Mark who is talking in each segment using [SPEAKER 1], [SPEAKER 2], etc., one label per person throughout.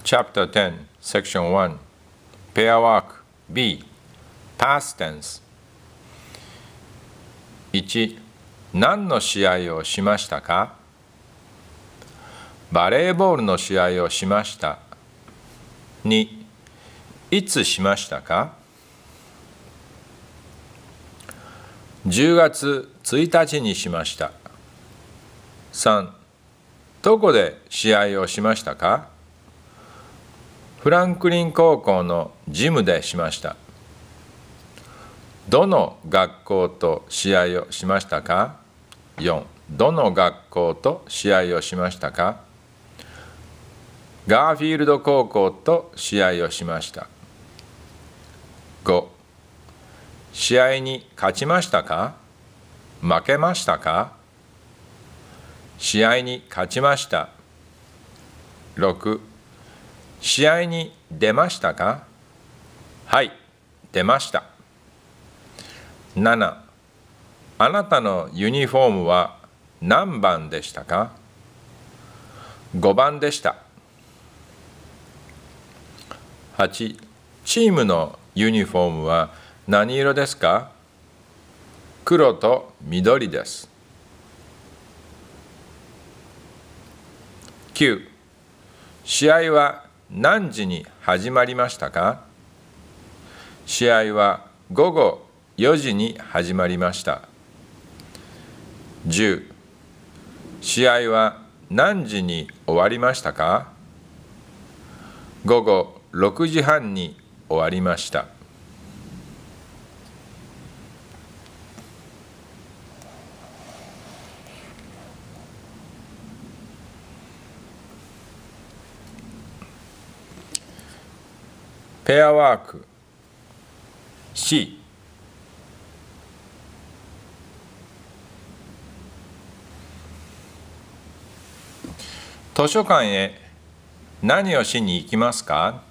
[SPEAKER 1] Chapter 10, Section 1 Pair Work B Past Tense 1. 何の試合をしましたか？バレーボールの試合をしました。2. いつしましたか？10月1日にしました。3. どこで試合をしましたか？フランクリン高校のジムでしました。どの学校と試合をしましたか？ 4. どの学校と試合をしましたか？ガーフィールド高校と試合をしました。5. 試合に勝ちましたか？負けましたか？試合に勝ちました。6. 試合に出ましたか？はい、出ました。7. あなたのユニフォームは何番でしたか？5番でした。8. チームのユニフォームは何色ですか？黒と緑です。9. 試合は何時に始まりましたか？試合は午後4時に始まりました。10. 試合は何時に終わりましたか？午後6時半に終わりました。ペアワーク C 図書館へ何をしに行きますか？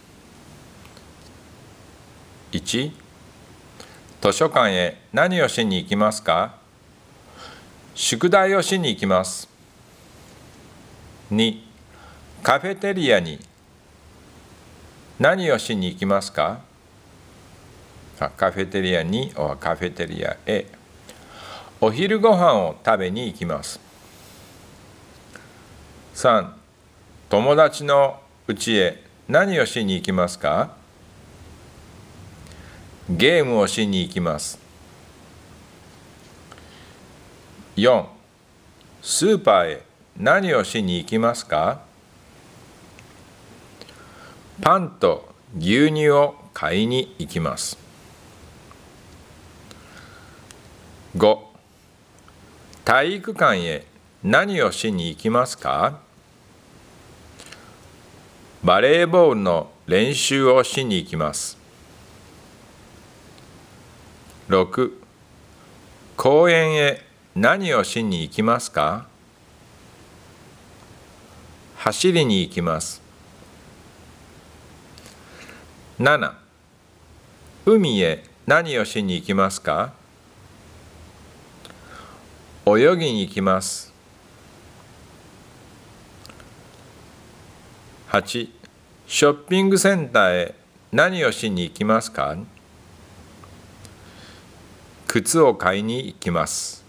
[SPEAKER 1] 1. 図書館へ何をしに行きますか？宿題をしに行きます。2. カフェテリアに何をしに行きますか？カフェテリアにカフェテリアへお昼ご飯を食べに行きます。3. 友達の家へ何をしに行きますか？ゲームをしに行きます。4. スーパーへ何をしに行きますか？パンと牛乳を買いに行きます。5. 体育館へ何をしに行きますか？バレーボールの練習をしに行きます。6. 公園へ何をしに行きますか？走りに行きます。7. 海へ何をしに行きますか？泳ぎに行きます。8. ショッピングセンターへ何をしに行きますか？靴を買いに行きます。